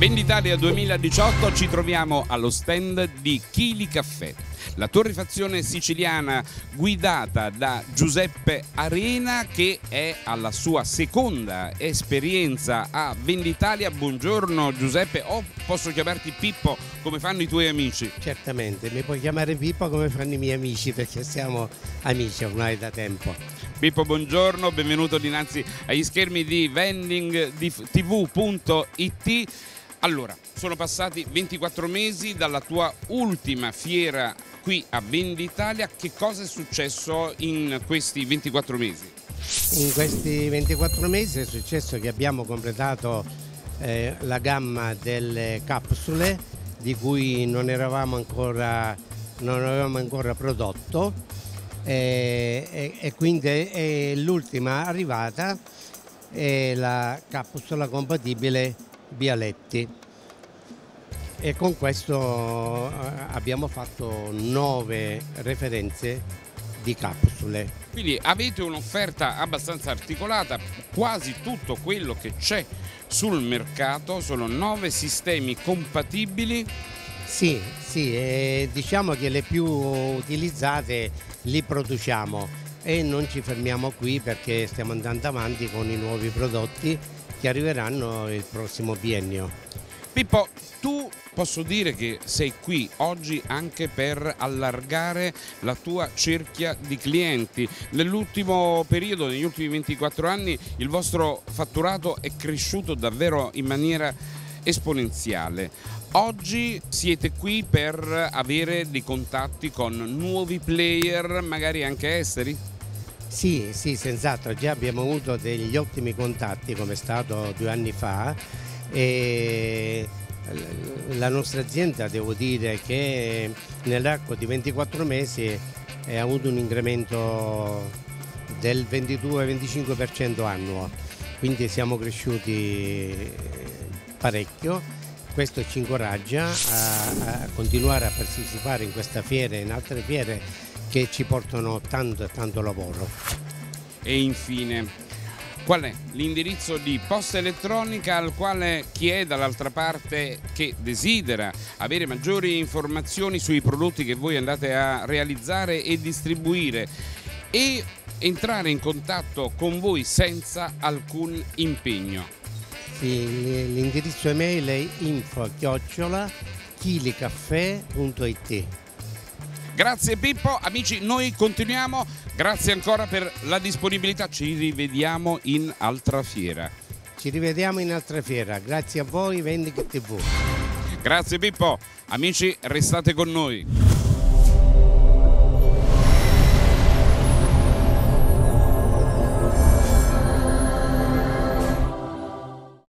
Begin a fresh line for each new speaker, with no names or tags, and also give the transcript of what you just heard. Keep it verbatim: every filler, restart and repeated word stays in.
Venditalia duemiladiciotto ci troviamo allo stand di Chili Caffè, la torrefazione siciliana guidata da Giuseppe Arena, che è alla sua seconda esperienza a Venditalia. Buongiorno Giuseppe, o posso chiamarti Pippo come fanno i tuoi amici?
Certamente, mi puoi chiamare Pippo come fanno i miei amici, perché siamo amici ormai da tempo.
Pippo, buongiorno, benvenuto dinanzi agli schermi di vending t v punto it. Allora, sono passati ventiquattro mesi dalla tua ultima fiera qui a Venditalia. Che cosa è successo in questi ventiquattro mesi?
In questi ventiquattro mesi è successo che abbiamo completato eh, la gamma delle capsule di cui non eravamo ancora, non avevamo ancora prodotto eh, e, e quindi è l'ultima arrivata è la capsula compatibile Bialetti, e con questo abbiamo fatto nove referenze di capsule.
Quindi avete un'offerta abbastanza articolata, quasi tutto quello che c'è sul mercato, sono nove sistemi compatibili.
Sì, sì, eh, diciamo che le più utilizzate li produciamo e non ci fermiamo qui, perché stiamo andando avanti con i nuovi prodotti che arriveranno il prossimo biennio.
Pippo, tu posso dire che sei qui oggi anche per allargare la tua cerchia di clienti. Nell'ultimo periodo, negli ultimi ventiquattro anni, il vostro fatturato è cresciuto davvero in maniera esponenziale. Oggi siete qui per avere dei contatti con nuovi player, magari anche esteri?
Sì, sì, senz'altro, già abbiamo avuto degli ottimi contatti, come è stato due anni fa, e la nostra azienda, devo dire che nell'arco di ventiquattro mesi ha avuto un incremento del ventidue venticinque per cento annuo, quindi siamo cresciuti parecchio. Questo ci incoraggia a, a continuare a partecipare in questa fiera e in altre fiere che ci portano tanto e tanto lavoro.
E infine, qual è l'indirizzo di posta elettronica al quale chi è dall'altra parte che desidera avere maggiori informazioni sui prodotti che voi andate a realizzare e distribuire e entrare in contatto con voi senza alcun impegno?
Sì, l'indirizzo email è info chiocciola chilicaffè punto it.
Grazie Pippo, amici, noi continuiamo, grazie ancora per la disponibilità, ci rivediamo in altra fiera.
Ci rivediamo in altra fiera, grazie a voi Vending T V.
Grazie Pippo, amici restate con noi.